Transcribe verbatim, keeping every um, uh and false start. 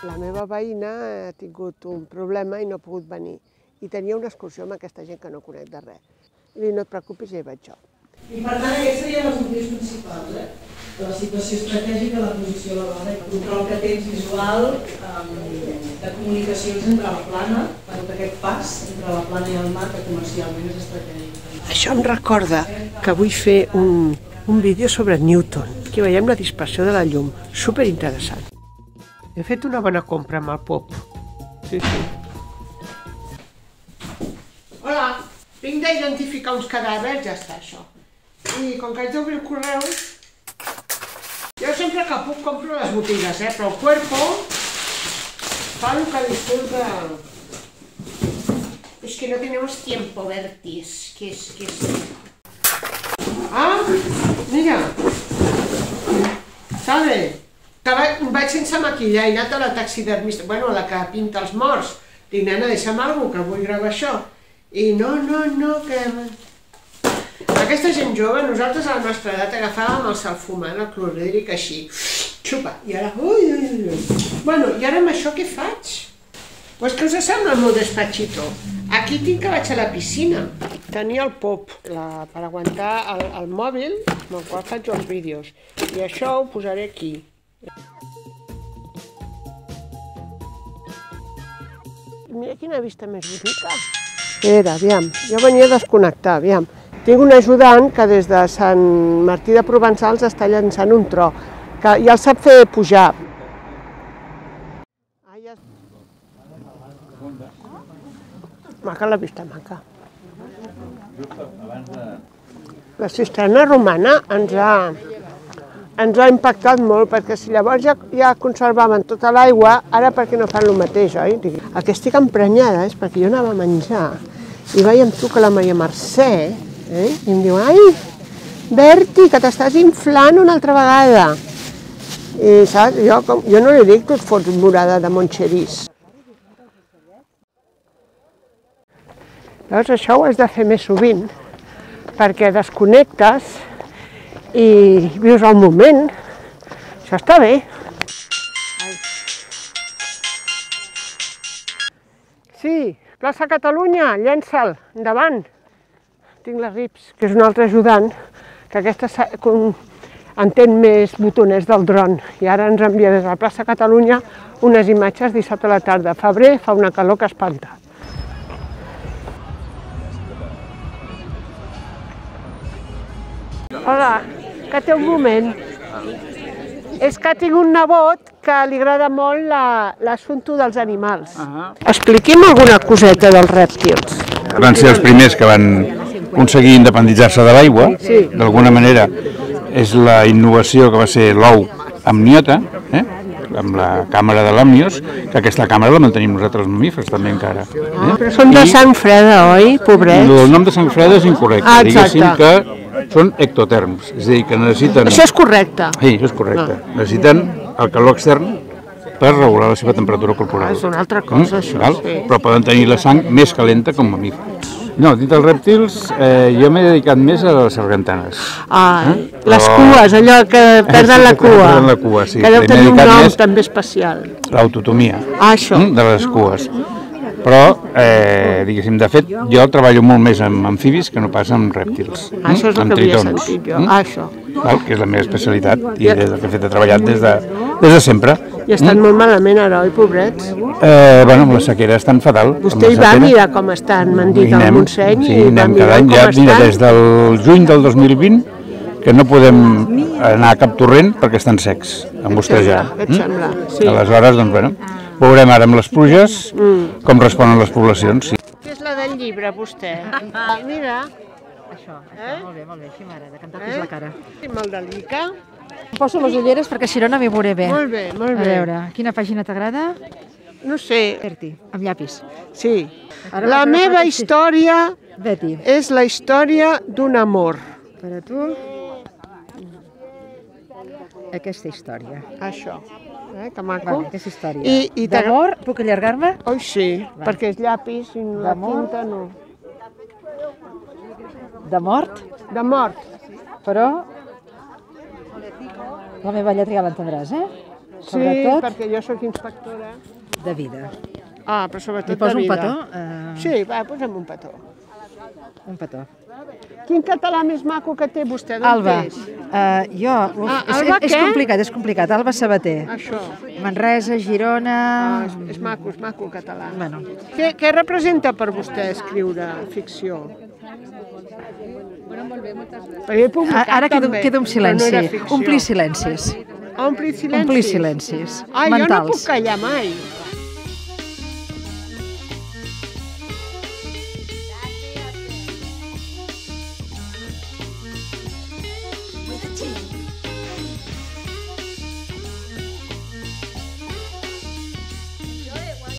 La meva veïna ha tingut un problema i no ha pogut venir. I tenia una excursió amb aquesta gent que no conec de res. I dic, no et preocupis, ja hi vaig jo. I per tant, aquests serien els motius principals, eh? De la situació estratègica, la posició elevada i el control que tens visual de comunicacions entre la plana, per tot aquest pas entre la plana i el mar, que comercialment és estratègic. Això em recorda que vull fer un, un vídeo sobre Newton. Aquí veiem la dispersió de la llum. Superinteressant. He fet una bona compra amb el pop. Sí, sí. Hola, vinc d'identificar uns cadàvers, ja està això. I com que haig d'obrir el correu, jo sempre que puc compro les botigues, eh? Però el Cuerpo fa el que disculpa. Es que no tenemos tiempo, Bertis. ¿Qué es? ¿Qué es? Ah, mira. ¿Sabe? Que vaig sense maquillar i he anat a la taxidermista, bueno, a la que pinta els morts. Dic, nena, deixa'm alguna cosa, que vull gravar això. I no, no, no, que... Aquesta gent jove, nosaltres a la nostra edat agafàvem el salfumant, el clorhídric, així, xupa, i ara, ui, ui, ui. Bueno, i ara amb això què faig? Pues que us sembla el meu despatxito. Aquí tinc que vaig a la piscina. Tenia el pop la, per aguantar el, el mòbil amb el qual faig els vídeos. I això ho posaré aquí. Mira quina vista més bonica. Era, aviam, jo venia a desconnectar, aviam. Tinc un ajudant que des de Sant Martí de Provençals està llançant un tro, que ja el sap fer pujar. Maca la vista, maca. La cisterna romana ens ha, ens ha impactat molt, perquè si llavors ja, ja conservaven tota l'aigua, ara per què no fan el mateix, oi? El que estic emprenyada és perquè jo anava a menjar i veiem tu que la Maria Mercè, eh? I em diu, ai, Berti, que t'estàs inflant una altra vegada. I saps, jo, com, jo no li dic tu et fots morada de Montxerís. Llavors això ho has de fer més sovint, perquè desconnectes i vius el moment. Això està bé. Sí, plaça Catalunya, llença'l, endavant. Tinc la Rips, que és un altre ajudant, que aquesta entén més botoners del dron. I ara ens envia des de la plaça Catalunya unes imatges dissabte a la tarda. Febrer fa una calor que espanta. Hola, que té un moment. És que tinc un nebot que li agrada molt l'assumpte dels animals. Expliqui'm alguna coseta dels rèptils. Van ser els primers que van aconseguir independitzar-se de l'aigua. D'alguna manera és la innovació que va ser l'ou amniota, amb la càmera de l'àmnios, que aquesta càmera la mantenim nosaltres els mamífers també encara. Però són de sang freda, oi, pobrets? El nom de sang freda és incorrecte, diguéssim que són ectoterms, és a dir, que necessiten... Això és correcte? Sí, això és correcte. Necessiten el calor extern per regular la seva temperatura corporal. És una altra cosa, això, sí. Però poden tenir la sang més calenta com mamífers. No, dit els rèptils, jo m'he dedicat més a les sargantanes. Ah, les cues, allò que perden la cua. Perden la cua, sí. Que deu tenir un nom també especial. L'autotomia de les cues. Però, diguéssim, de fet, jo treballo molt més amb amfibis que no pas amb rèptils. Això és el que havia sentit jo, això. Que és la meva especialitat i és el que he fet, he treballat des de sempre. I estan molt malament ara, oi, pobrets? Bueno, amb la sequera estan fatal. Vostè hi va mirar com estan, m'han dit al Montseny, i va mirar com estan? Mira, des del juny del dos mil vint, que no podem anar a cap torrent perquè estan secs, amb vostrejar. Què et sembla? Aleshores, doncs, bueno, veurem ara amb les pluges com responen les poblacions. Què és la del llibre, vostè? Mira. Això, això, molt bé, molt bé, així m'agrada, cantar-te la cara. Me'l delica. Em poso les ulleres perquè si no no m'hi veuré bé. Molt bé, molt bé. A veure, quina pàgina t'agrada? No sé. Berti, amb llapis. Sí. La meva història és la història d'un amor. Per a tu, aquesta història. Això. Que maco. Aquesta història. D'amor, puc allargar-me? Oi, sí, perquè és llapis i la tinta no. De mort? De mort. Però la meva lletra ja l'entendràs, eh? Sí, sobretot perquè jo sóc inspectora. de vida. Ah, però sobretot Li poso de un vida. petó? Eh, Sí, va, posa'm un petó. Un petó. Quin català més maco que té vostè? D'on Alba, és? eh, jo... Uf, Ah, és, Alba és què? complicat, és complicat. Alba Sabater. Això. Manresa, Ah, Girona... és, és maco, és maco el català. Bueno, Què, què representa per vostè escriure ficció? Perquè he publicat, ara quedo, també, quedo en però no silenci. era ficció. Omplir silencis. Omplir silencis? Omplir silencis. Ah, jo no mentals. puc callar mai.